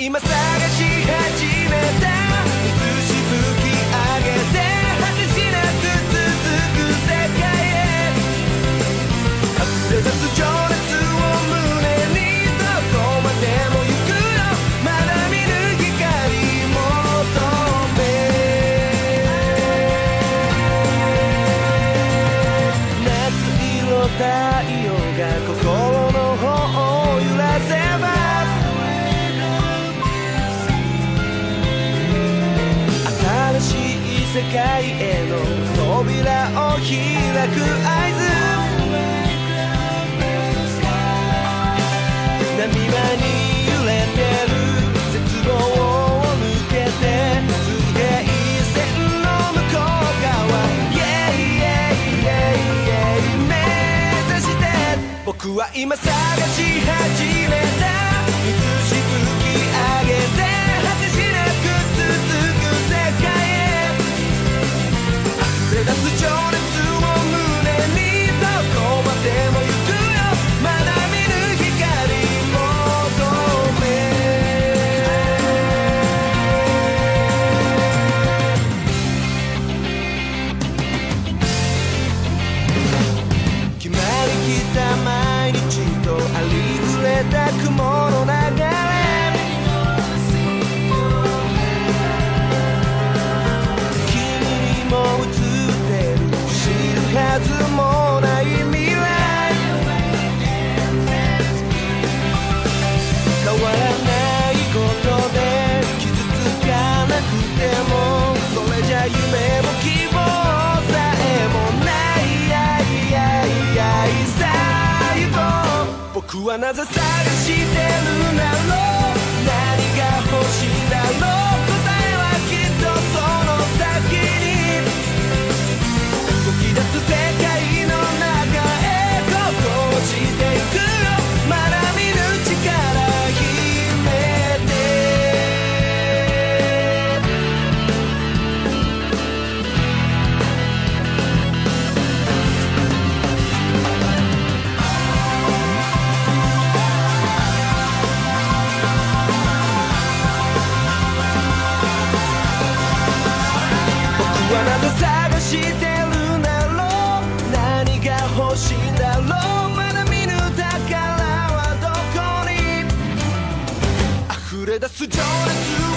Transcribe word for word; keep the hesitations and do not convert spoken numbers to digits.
今探し始めた映し吹き上げて果てしなく続く世界へ溢れ出す情熱を胸にどこまでも行くよまだ見ぬ光求め夏色太陽が心の方を揺らせば新しい世界への扉を開く合図波間に揺れてる絶望を抜けて水平線の向こう側 Yeah, yeah, yeah, yeah 目指して僕は今探し始めた映し吹き上げて果てしなく続く世界へ溢れ出す情熱を胸にどこまでも行くよまだ見ぬ光求め決まりきった毎日とありふれた雲の流れはずもない未来変わらないことで傷つかなくてもそれじゃ夢も希望さえもないやいやいやい最後僕はなぜ探してるんだろう何が欲しいんだろう答えはきっとその先に動き出す世界の中へここ落ちていくよまだ見ぬ力秘めて僕はなぜ探してる欲しいんだろうまだ見ぬ宝はどこに溢れ出す情熱